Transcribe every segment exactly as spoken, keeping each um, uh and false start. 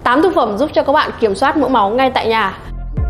tám thực phẩm giúp cho các bạn kiểm soát mỡ máu ngay tại nhà.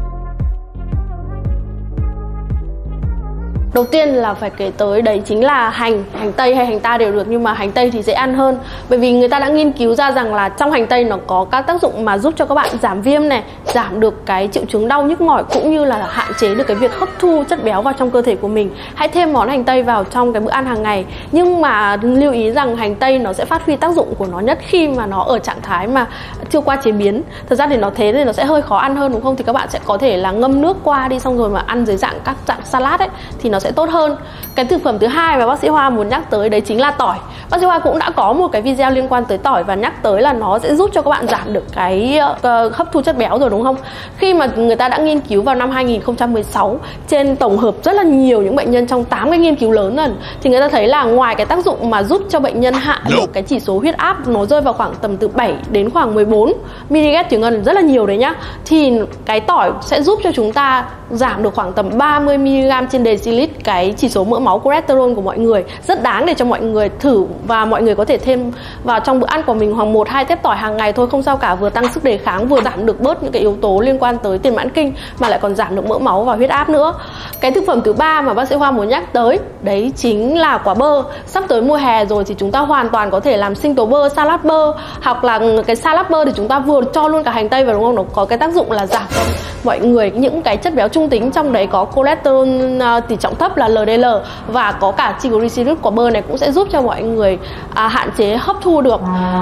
Đầu tiên là phải kể tới đấy chính là hành, hành tây hay hành ta đều được, nhưng mà hành tây thì dễ ăn hơn. Bởi vì người ta đã nghiên cứu ra rằng là trong hành tây nó có các tác dụng mà giúp cho các bạn giảm viêm này, giảm được cái triệu chứng đau nhức mỏi, cũng như là hạn chế được cái việc hấp thu chất béo vào trong cơ thể của mình. Hãy thêm món hành tây vào trong cái bữa ăn hàng ngày. Nhưng mà lưu ý rằng hành tây nó sẽ phát huy tác dụng của nó nhất khi mà nó ở trạng thái mà chưa qua chế biến. Thật ra thì nó thế thì nó sẽ hơi khó ăn hơn đúng không? Thì các bạn sẽ có thể là ngâm nước qua đi, xong rồi mà ăn dưới dạng các dạng salad ấy thì nó sẽ tốt hơn. Cái thực phẩm thứ hai mà bác sĩ Hoa muốn nhắc tới đấy chính là tỏi. Bác sĩ Hoa cũng đã có một cái video liên quan tới tỏi và nhắc tới là nó sẽ giúp cho các bạn giảm được cái uh, hấp thu chất béo rồi đúng không? Khi mà người ta đã nghiên cứu vào năm hai nghìn không trăm mười sáu trên tổng hợp rất là nhiều những bệnh nhân trong tám cái nghiên cứu lớn lần, thì người ta thấy là ngoài cái tác dụng mà giúp cho bệnh nhân hạ được cái chỉ số huyết áp nó rơi vào khoảng tầm từ bảy đến khoảng mười bốn mi-li-gam thủy ngân, rất là nhiều đấy nhá, thì cái tỏi sẽ giúp cho chúng ta giảm được khoảng tầm ba mươi mi-li-gam trên decilit cái chỉ số mỡ máu cholesterol của mọi người. Rất đáng để cho mọi người thử, và mọi người có thể thêm vào trong bữa ăn của mình khoảng một hai tép tỏi hàng ngày thôi, không sao cả, vừa tăng sức đề kháng, vừa giảm được bớt những cái yếu tố liên quan tới tiền mãn kinh, mà lại còn giảm được mỡ máu và huyết áp nữa. Cái thực phẩm thứ ba mà bác sĩ Hoa muốn nhắc tới đấy chính là quả bơ. Sắp tới mùa hè rồi thì chúng ta hoàn toàn có thể làm sinh tố bơ, salad bơ, hoặc là cái salad bơ thì chúng ta vừa cho luôn cả hành tây vào đúng không? Nó có cái tác dụng là giảm cho mọi người những cái chất béo trung tính, trong đấy có cholesterol uh, tỷ trọng thấp là L D L, và có cả triglycerid. Quả bơ này cũng sẽ giúp cho mọi người à, hạn chế hấp thu được.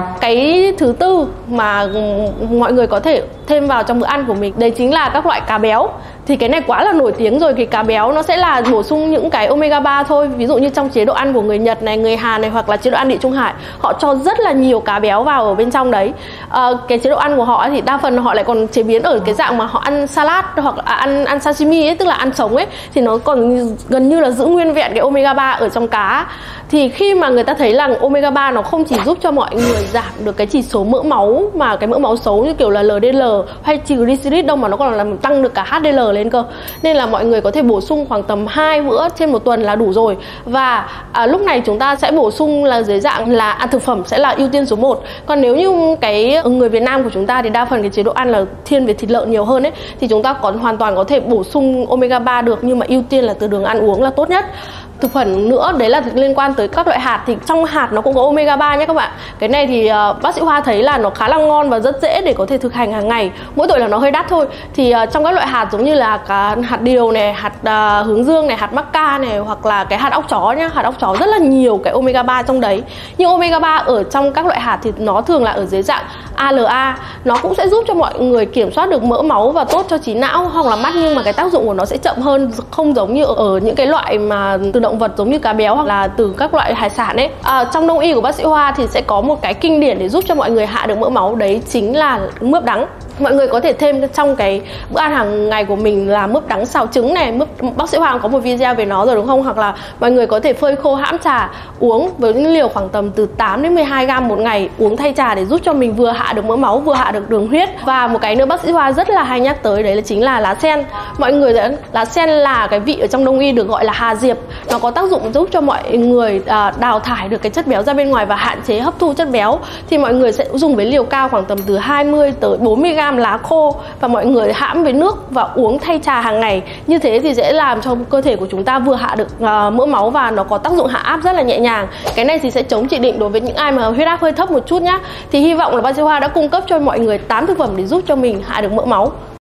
Cái thứ tư mà mọi người có thể thêm vào trong bữa ăn của mình đấy chính là các loại cá béo. Thì cái này quá là nổi tiếng rồi, thì cá béo nó sẽ là bổ sung những cái omega ba thôi. Ví dụ như trong chế độ ăn của người Nhật này, người Hàn này, hoặc là chế độ ăn Địa Trung Hải, họ cho rất là nhiều cá béo vào ở bên trong đấy. à, Cái chế độ ăn của họ thì đa phần họ lại còn chế biến ở cái dạng mà họ ăn salad hoặc là ăn ăn sashimi ấy, tức là ăn sống ấy, thì nó còn gần như là giữ nguyên vẹn cái omega ba ở trong cá. Thì khi mà người ta thấy rằng omega ba nó không chỉ giúp cho mọi người giảm được cái chỉ số mỡ máu, mà cái mỡ máu xấu như kiểu là L D L hay triglycerid đâu, mà nó còn làm tăng được cả H D L lên cơ. Nên là mọi người có thể bổ sung khoảng tầm hai bữa trên một tuần là đủ rồi. Và à, lúc này chúng ta sẽ bổ sung là dưới dạng là ăn thực phẩm sẽ là ưu tiên số một. Còn nếu như cái người Việt Nam của chúng ta thì đa phần cái chế độ ăn là thiên về thịt lợn nhiều hơn ấy, thì chúng ta còn hoàn toàn có thể bổ sung omega ba được, nhưng mà ưu tiên là từ đường ăn uống là tốt nhất. Thực phẩm nữa đấy là liên quan tới các loại hạt, thì trong hạt nó cũng có omega ba nhé các bạn. Cái này thì uh, bác sĩ Hoa thấy là nó khá là ngon và rất dễ để có thể thực hành hàng ngày. Mỗi tội là nó hơi đắt thôi. Thì uh, trong các loại hạt giống như là cả hạt điều này, hạt uh, hướng dương này, hạt mắc ca này, hoặc là cái hạt óc chó nhá, hạt óc chó rất là nhiều cái omega ba trong đấy. Nhưng omega ba ở trong các loại hạt thì nó thường là ở dưới dạng A L A. Nó cũng sẽ giúp cho mọi người kiểm soát được mỡ máu và tốt cho trí não hoặc là mắt, nhưng mà cái tác dụng của nó sẽ chậm hơn, không giống như ở những cái loại mà từ động vật giống như cá béo hoặc là từ các loại hải sản ấy. À, trong đông y của bác sĩ Hoa thì sẽ có một cái kinh điển để giúp cho mọi người hạ được mỡ máu, đấy chính là mướp đắng. Mọi người có thể thêm trong cái bữa ăn hàng ngày của mình là mướp đắng xào trứng này. Mướp, bác sĩ Hoàng có một video về nó rồi đúng không? Hoặc là mọi người có thể phơi khô hãm trà uống với những liều khoảng tầm từ tám đến mười hai gam một ngày, uống thay trà để giúp cho mình vừa hạ được mỡ máu vừa hạ được đường huyết. Và một cái nữa bác sĩ Hoa rất là hay nhắc tới đấy là chính là lá sen. Mọi người đã, lá sen là cái vị ở trong đông y được gọi là hà diệp. Nó có tác dụng giúp cho mọi người à, đào thải được cái chất béo ra bên ngoài và hạn chế hấp thu chất béo. Thì mọi người sẽ dùng với liều cao khoảng tầm từ hai mươi tới bốn mươi gam lá khô, và mọi người hãm với nước và uống thay trà hàng ngày. Như thế thì sẽ làm cho cơ thể của chúng ta vừa hạ được uh, mỡ máu và nó có tác dụng hạ áp rất là nhẹ nhàng. Cái này thì sẽ chống chỉ định đối với những ai mà huyết áp hơi thấp một chút nhá. Thì hy vọng là bác sĩ Hoa đã cung cấp cho mọi người tám thực phẩm để giúp cho mình hạ được mỡ máu.